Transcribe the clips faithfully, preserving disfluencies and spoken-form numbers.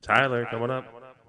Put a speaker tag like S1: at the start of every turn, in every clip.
S1: Tyler, coming up.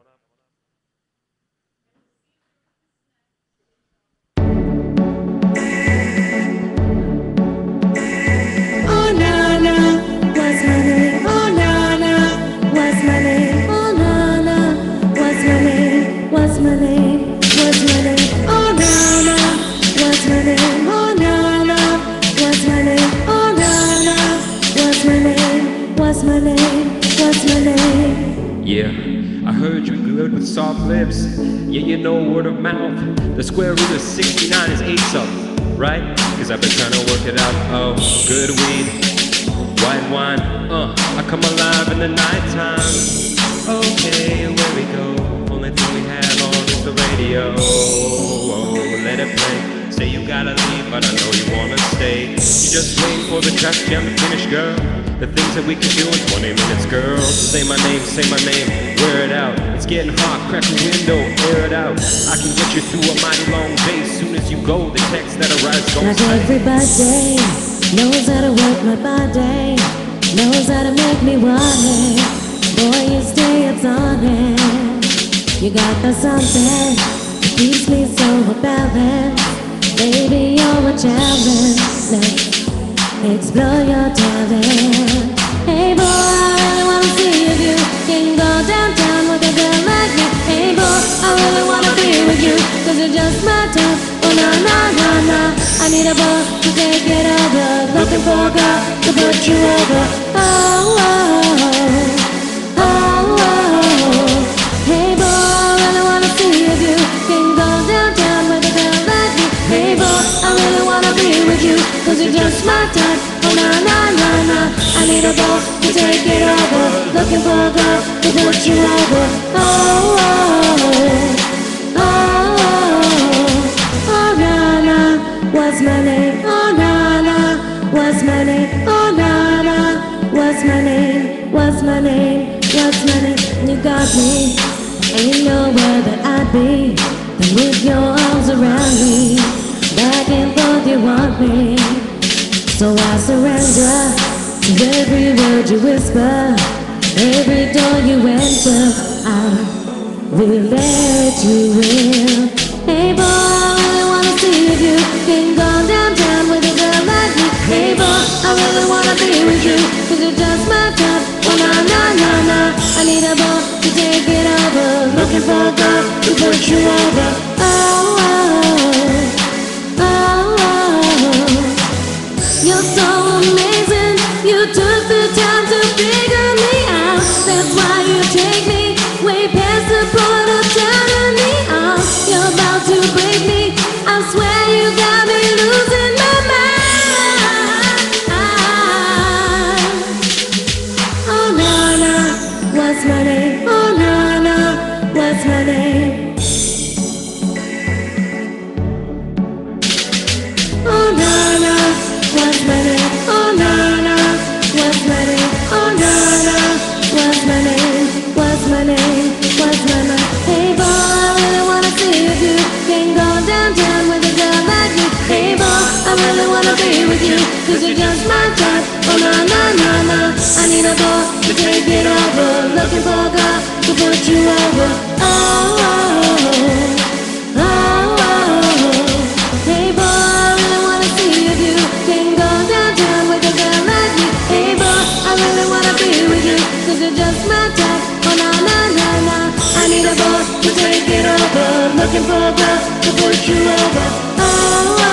S2: Oh na na, what's my name? Oh na na, what's my name? Oh na na, what's my name? What's my name? What's my name? Oh na na, what's my name? Oh na na, what's my name? Oh na na, what's my name? What's my name? What's my name?
S3: Yeah, I heard you good with soft lips. Yeah, you know word of mouth. The square root of sixty-nine is eight something, right? Cause I've been trying to work it out. Oh, good weed, white wine. Uh, I come alive in the nighttime. Okay, where we go? Only thing we have on is the radio. Oh, let it play. Say you gotta leave, but I know you wanna stay. You just wait for the traffic jam to finish, girl. The things that we can do in twenty minutes, girl. Say my name, say my name, wear it out. It's getting hot, crack the window, air it out. I can get you through a mighty long day. Soon as you go, the text that arrives gon'
S2: Like
S3: say
S2: everybody knows how to work my body, knows how to make me want it. Boy, you stay up on it. You got the something that keeps me so balanced. Baby, you're a challenge. Let's explore your talent. Hey boy, I really wanna see if you can go downtown with a girl like me. Hey boy, I really wanna be with you, cause you're just my type. Oh no, no, no, no, I need a boy to take it over. Looking for a girl to put you over. Oh, oh, oh, oh, oh. Hey boy, I really wanna see if you can go downtown with a girl like me. Hey boy, I really wanna be with you, cause you're just my type. Oh no, no, no, no, I need a boy to take it over. Looking for a girl to put you over. Oh, oh, oh, oh, oh, na na, what's my name? Oh na na, what's my name? Oh na na, what's my name? What's my name? What's my name? You got me, ain't nowhere that I'd be than with your arms around me. Back and forth you want me, so I surrender to every word you whisper, every door you enter. I will let you in. Hey boy, I really wanna see if you can go downtown with a girl like me. Hey boy, I really wanna be with you, cause you're just my type. Oh no, no, no, no, I need a boy to take it over. Looking for a girl to put you over. Oh, oh, oh, oh. You're so amazing, you took the time to figure me out. That's why you take me way past the point of turning me on. You're about to break me, I swear you got me losing my mind. Oh na na, what's my name? Oh na na, what's my name? Oh na na, what's my name? Oh na na, what's my name? Oh na na, what's my name? What's my name? What's my name? Hey boy, I really wanna see if you can go downtown with a girl like me. Hey boy, I really wanna be with you, cause you're just my type. Oh no, no, no, no, I need a boy to take it over. Looking for a girl to put you over. Oh, oh, oh, oh, oh. Hey boy, I really wanna see if you can go downtown with a girl like me. Hey boy, I really wanna be with you, cause you're just my type. Oh no, no, no, no, I need a boy to take it over. Looking for a girl to put you over. Oh, oh.